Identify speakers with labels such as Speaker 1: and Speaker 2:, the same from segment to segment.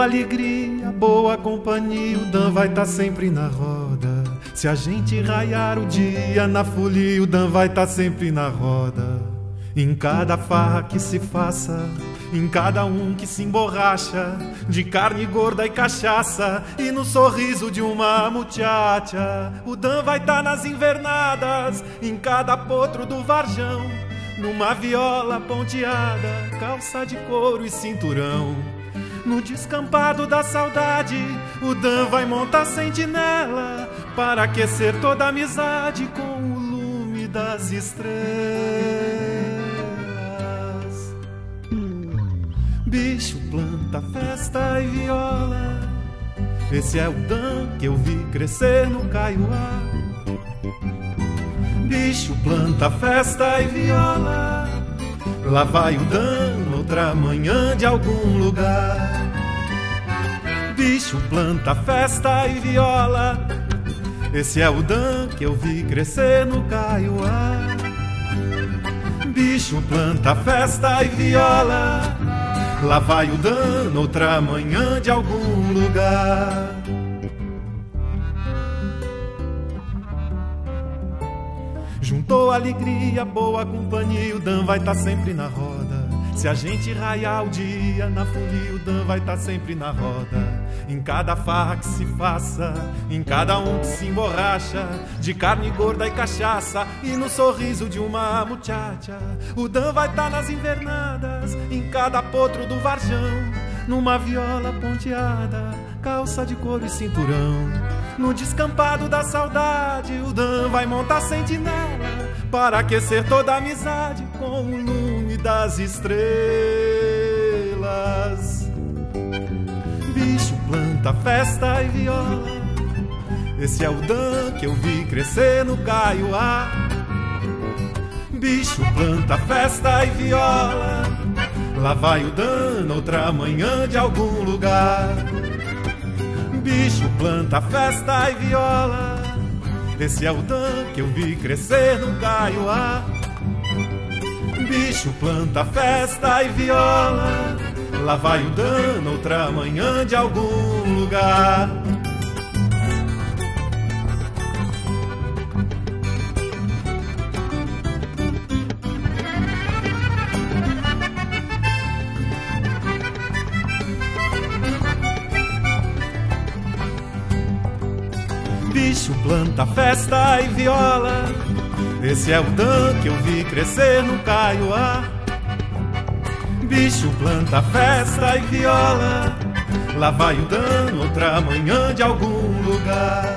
Speaker 1: alegria, boa companhia, o Dan vai tá sempre na roda. Se a gente raiar o dia na folia, o Dan vai tá sempre na roda. Em cada farra que se faça, em cada um que se emborracha, de carne gorda e cachaça, e no sorriso de uma muchacha, o Dan vai tá nas invernadas, em cada potro do Varjão, numa viola ponteada, calça de couro e cinturão. No descampado da saudade, o Dan vai montar sentinela para aquecer toda a amizade com o lume das estrelas. Bicho, planta, festa e viola, esse é o Dan que eu vi crescer no Kaiowá. Bicho, planta, festa e viola, lá vai o Dan outra manhã de algum lugar. Bicho, planta, festa e viola, esse é o Dan que eu vi crescer no Kaiowá. Bicho, planta, festa e viola, lá vai o Dan outra manhã de algum lugar. Juntou alegria, boa companhia, o Dan vai tá sempre na roda. Se a gente raiar o dia na folia, o Dan vai tá sempre na roda. Em cada farra que se faça, em cada um que se emborracha, de carne gorda e cachaça, e no sorriso de uma muchacha, o Dan vai tá nas invernadas, em cada potro do Varjão, numa viola ponteada, calça de couro e cinturão. No descampado da saudade, o Dan vai montar sentinela para aquecer toda a amizade com o lume das estrelas. Bicho, planta, festa e viola, esse é o Dan que eu vi crescer no Kaiowá. Bicho, planta, festa e viola, lá vai o Dan outra manhã de algum lugar. Bicho, planta, festa e viola, esse é o Dan que eu vi crescer no Kaiowá. Bicho, planta, festa e viola, lá vai o Dan outra manhã de algum lugar. Bicho, planta, festa e viola, esse é o Dan que eu vi crescer no Kaiowá. Bicho, planta, festa e viola, lá vai o Dan outra manhã de algum lugar.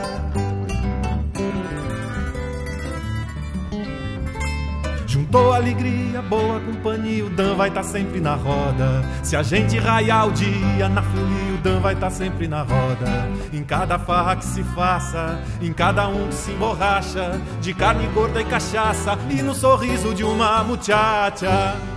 Speaker 1: Juntou alegria, boa companhia, o Dan vai tá sempre na roda. Se a gente raiar o dia na folia, o Dan vai tá sempre na roda. Em cada farra que se faça, em cada um que se emborracha, de carne gorda e cachaça, e no sorriso de uma muchacha,